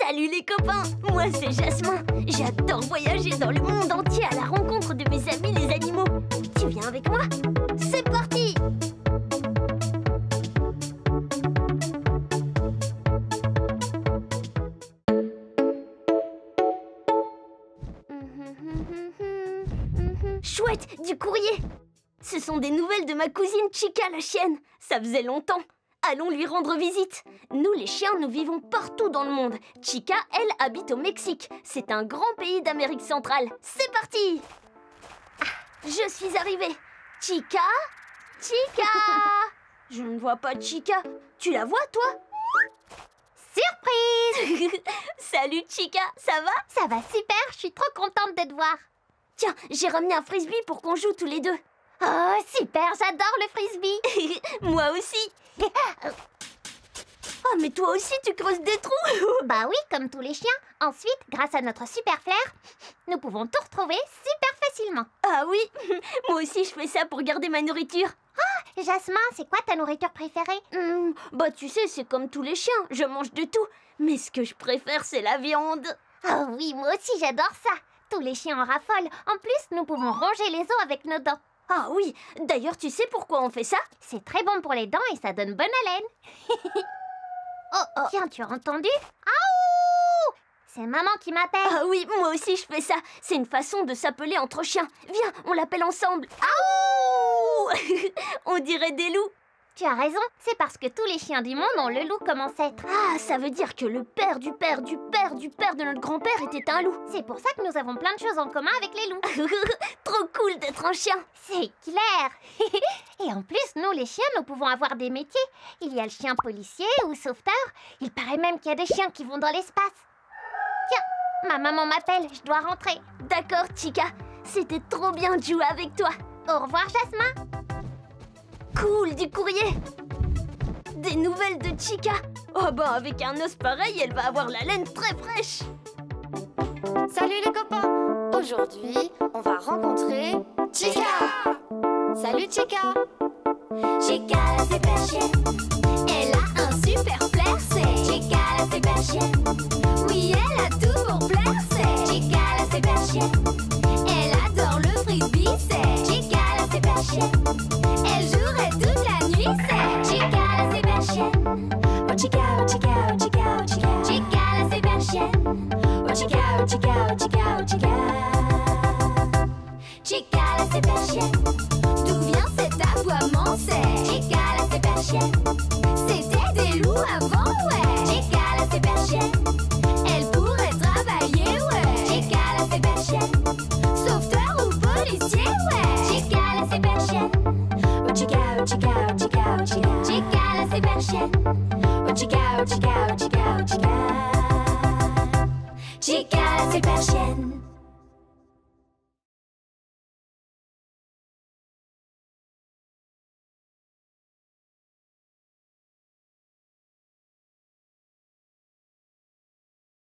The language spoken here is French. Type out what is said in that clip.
Salut les copains, moi c'est Jasmin. J'adore voyager dans le monde entier à la rencontre de mes amis les animaux. Tu viens avec moi? C'est parti! Chouette, du courrier! Ce sont des nouvelles de ma cousine Chica la chienne. Ça faisait longtemps. Allons lui rendre visite. Nous, les chiens, nous vivons partout dans le monde. Chica, elle, habite au Mexique. C'est un grand pays d'Amérique centrale. C'est parti! Je suis arrivée. Chica? Chica! Je ne vois pas Chica. Tu la vois, toi? Surprise! Salut, Chica. Ça va? Ça va super, je suis trop contente de te voir. Tiens, j'ai ramené un frisbee pour qu'on joue tous les deux. Oh, super, j'adore le frisbee. Moi aussi. Oh, mais toi aussi, tu creuses des trous. Bah oui, comme tous les chiens. Ensuite, grâce à notre super flair, nous pouvons tout retrouver super facilement. Ah oui, moi aussi, je fais ça pour garder ma nourriture. Ah, Jasmin, c'est quoi ta nourriture préférée? Bah, tu sais, c'est comme tous les chiens, je mange de tout. Mais ce que je préfère, c'est la viande. Oh oui, moi aussi, j'adore ça. Tous les chiens en raffolent. En plus, nous pouvons ronger les os avec nos dents. Ah oui, d'ailleurs, tu sais pourquoi on fait ça? C'est très bon pour les dents et ça donne bonne haleine. Oh, tiens, tu as entendu? Aouh! C'est maman qui m'appelle. Ah oui, moi aussi je fais ça. C'est une façon de s'appeler entre chiens. Viens, on l'appelle ensemble. Aouh! On dirait des loups. Tu as raison, c'est parce que tous les chiens du monde ont le loup comme ancêtre. Ah, ça veut dire que le père du père du père du père de notre grand-père était un loup. C'est pour ça que nous avons plein de choses en commun avec les loups. Trop cool d'être un chien. C'est clair. Et en plus, nous les chiens, nous pouvons avoir des métiers. Il y a le chien policier ou sauveteur. Il paraît même qu'il y a des chiens qui vont dans l'espace. Tiens, ma maman m'appelle, je dois rentrer. D'accord, Chica. C'était trop bien de jouer avec toi. Au revoir, Jasmin. Cool, du courrier. Des nouvelles de Chica. Oh bah avec un os pareil, elle va avoir la laine très fraîche. Salut les copains. Aujourd'hui, on va rencontrer Chica. Salut Chica. Chica la super chienne, elle a un super flair, c'est Chica la super chienne. Oui, elle a tout pour plaire, c'est Chica la super chienne. Elle adore le frisbee, c'est Chica la super chienne. Elle jouerait toute la nuit, c'est Chica la super chienne. Oh Chica, oh Chica, oh Chica, oh Chica. Chica la super chienne. Oh Chica, oh Chica, oh Chica, oh Chica. Chica la super chienne. D'où vient cet aboiement, c'est Chica la super chienne. C'était des loups avant, ouais. Chica la super chienne. Elle pourrait travailler, ouais. Chica la super chienne. Sauveteur ou policier, ouais. Chica la super chienne. Oh Chica, oh Chica, oh Chica, oh Chica. Chica la super chienne. Oh Chica, oh Chica, oh Chica, oh Chica. Chica la super chienne.